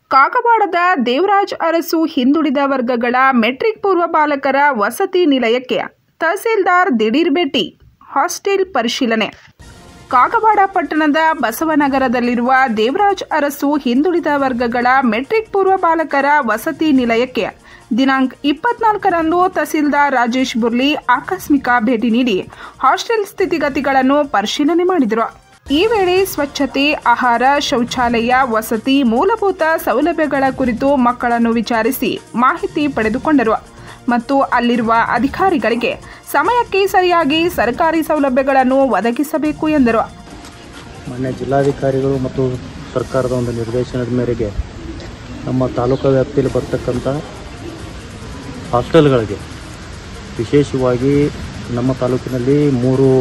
ಕಾಗವಾಡದ ದೇವರಾಜ್ ಅರಸು ಹಿಂದುಳಿದ ವರ್ಗಗಳ ಮೆಟ್ರಿಕ್ ಪೂರ್ವ ಬಾಲಕರ ವಸತಿ ನಿಲಯಕ್ಕೆ ತಹಸೀಲ್ದಾರ್ ದಿಢೀರ್ ಭೇಟಿ, ಹಾಸ್ಟೆಲ್ ಪರಿಶೀಲನೆ. ಕಾಗವಾಡ ಪಟ್ಟಣದ ಬಸವನಗರದಲ್ಲಿರುವ ದೇವರಾಜ್ ಅರಸು ಹಿಂದುಳಿದ ವರ್ಗಗಳ ಮೆಟ್ರಿಕ್ ಪೂರ್ವ ಬಾಲಕರ ವಸತಿ ನಿಲಯಕ್ಕೆ ದಿನಾಂಕ 24ರಂದು ತಹಸೀಲ್ದಾರ್ ರಾಜೇಶ್ ಬುರ್ಲಿ ಆಕಸ್ಮಿಕ ಭೇಟಿ ನೀಡಿ ಹಾಸ್ಟೆಲ್ ಸ್ಥಿತಿಗತಿಗಳನ್ನು ಪರಿಶೀಲನೆ ಮಾಡಿದರು. ಈ ವೇಳೆ ಸ್ವಚ್ಛತೆ, ಆಹಾರ, ಶೌಚಾಲಯ, ವಸತಿ, ಮೂಲಭೂತ ಸೌಲಭ್ಯಗಳ ಕುರಿತು ಮಕ್ಕಳನ್ನು ವಿಚಾರಿಸಿ ಮಾಹಿತಿ ಪಡೆದುಕೊಂಡರು ಮತ್ತು ಅಲ್ಲಿರುವ ಅಧಿಕಾರಿಗಳಿಗೆ ಸಮಯಕ್ಕೆ ಸರಿಯಾಗಿ ಸರ್ಕಾರಿ ಸೌಲಭ್ಯಗಳನ್ನು ಒದಗಿಸಬೇಕು ಎಂದರು. ಮಾನ್ಯ ಜಿಲ್ಲಾಧಿಕಾರಿಗಳು ಮತ್ತು ಸರ್ಕಾರದ ಒಂದು ನಿರ್ದೇಶನದ ಮೇರೆಗೆ ನಮ್ಮ ತಾಲೂಕಾ ವ್ಯಾಪ್ತಿಯಲ್ಲಿ ಬರ್ತಕ್ಕಂಥ ಹಾಸ್ಟೆಲ್ಗಳಿಗೆ ವಿಶೇಷವಾಗಿ ನಮ್ಮ ತಾಲೂಕಿನಲ್ಲಿ 3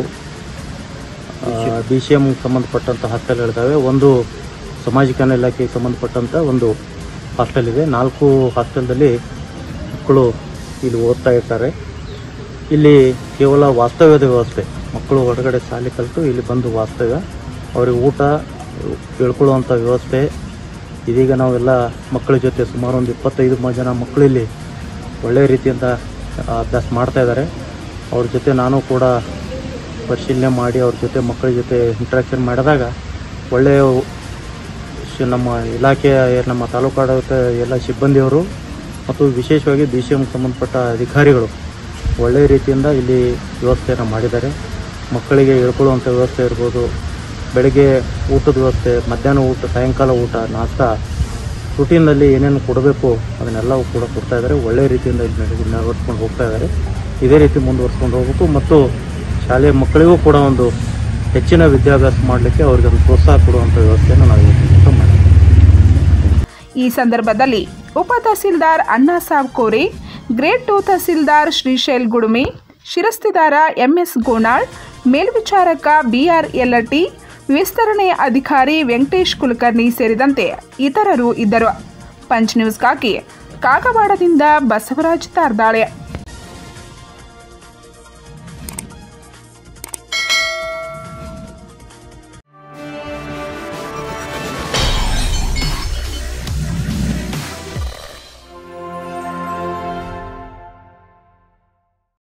BCM ಸಂಬಂಧಪಟ್ಟಂಥ ಹಾಸ್ಟೆಲ್ಗಳಿದ್ದಾವೆ. ಒಂದು ಸಮಾಜ ಕಲ್ಯಾಣ ಇಲಾಖೆಗೆ ಸಂಬಂಧಪಟ್ಟಂಥ ಒಂದು ಹಾಸ್ಟೆಲ್ ಇದೆ. 4 ಹಾಸ್ಟೆಲ್ದಲ್ಲಿ ಮಕ್ಕಳು ಇಲ್ಲಿ ಓದ್ತಾ ಇರ್ತಾರೆ. ಇಲ್ಲಿ ಕೇವಲ ವಾಸ್ತವ್ಯದ ವ್ಯವಸ್ಥೆ, ಮಕ್ಕಳು ಹೊರಗಡೆ ಶಾಲೆ ಕಲಿತು ಇಲ್ಲಿ ಬಂದು ವಾಸ್ತವ್ಯ, ಅವರಿಗೆ ಊಟ ಹೇಳ್ಕೊಳ್ಳುವಂಥ ವ್ಯವಸ್ಥೆ. ಇದೀಗ ನಾವೆಲ್ಲ ಮಕ್ಕಳ ಜೊತೆ ಸುಮಾರು ಒಂದು 25 ಜನ ಮಕ್ಕಳು ಇಲ್ಲಿ ಒಳ್ಳೆಯ ರೀತಿಯಿಂದ ಅಭ್ಯಾಸ ಮಾಡ್ತಾ ಇದ್ದಾರೆ. ಅವ್ರ ಜೊತೆ ನಾನು ಕೂಡ ಪರಿಶೀಲನೆ ಮಾಡಿ ಅವ್ರ ಜೊತೆ ಮಕ್ಕಳ ಜೊತೆ ಇಂಟ್ರಾಕ್ಷನ್ ಮಾಡಿದಾಗ ಒಳ್ಳೆಯ ನಮ್ಮ ಇಲಾಖೆಯ ನಮ್ಮ ತಾಲೂಕಾಡಳಿತ ಎಲ್ಲ ಸಿಬ್ಬಂದಿಯವರು ಮತ್ತು ವಿಶೇಷವಾಗಿ BCM ಸಂಬಂಧಪಟ್ಟ ಅಧಿಕಾರಿಗಳು ಒಳ್ಳೆಯ ರೀತಿಯಿಂದ ಇಲ್ಲಿ ವ್ಯವಸ್ಥೆಯನ್ನು ಮಾಡಿದ್ದಾರೆ. ಮಕ್ಕಳಿಗೆ ಹೇಳ್ಕೊಳ್ಳುವಂಥ ವ್ಯವಸ್ಥೆ ಇರ್ಬೋದು, ಬೆಳಗ್ಗೆ ಊಟದ ವ್ಯವಸ್ಥೆ, ಮಧ್ಯಾಹ್ನ ಊಟ, ಸಾಯಂಕಾಲ ಊಟ, ನಾಷ್ಟ, ರೂಟೀನಲ್ಲಿ ಏನೇನು ಕೊಡಬೇಕು ಅದನ್ನೆಲ್ಲವೂ ಕೂಡ ಕೊಡ್ತಾ ಇದ್ದಾರೆ. ಒಳ್ಳೆಯ ರೀತಿಯಿಂದ ಇಲ್ಲಿ ನೆರವೇರಿಸ್ಕೊಂಡು ಹೋಗ್ತಾ ಇದ್ದಾರೆ. ಇದೇ ರೀತಿ ಮುಂದುವರ್ಸ್ಕೊಂಡು ಹೋಗಬೇಕು ಮತ್ತು ಶಾಲೆಯ ಮಕ್ಕಳಿಗೂ ಕೂಡ ಒಂದು ಹೆಚ್ಚಿನ ವಿದ್ಯಾಭ್ಯಾಸ ಮಾಡಲಿಕ್ಕೆ ಅವರಿಗೆ ಒಂದು ಪ್ರೋತ್ಸಾಹ ಕೊಡುವಂಥ ವ್ಯವಸ್ಥೆಯನ್ನು ನಾವು ಮಾಡಿದ್ದೀವಿ. ಈ ಸಂದರ್ಭದಲ್ಲಿ ಉಪ ತಹಸೀಲ್ದಾರ್ ಅಣ್ಣಾಸಾಬ್ ಕೋರೆ, ಗ್ರೇಡ್ 2 ತಹಸೀಲ್ದಾರ್ ಶ್ರೀಶೈಲ್ ಗುಡುಮಿ, ಶಿರಸ್ತಿದಾರ MS ಗೋನಾಳ್, ಮೇಲ್ವಿಚಾರಕ BR ಯಲ್ಲಟ್ಟಿ, ವಿಸ್ತರಣೆ ಅಧಿಕಾರಿ ವೆಂಕಟೇಶ್ ಕುಲಕರ್ಣಿ ಸೇರಿದಂತೆ ಇತರರು ಇದ್ದರು. ಪಂಚ್ ನ್ಯೂಸ್ಗಾಗಿ ಕಾಗವಾಡದಿಂದ ಬಸವರಾಜ್ ತಾರ್ದಾಳೆ.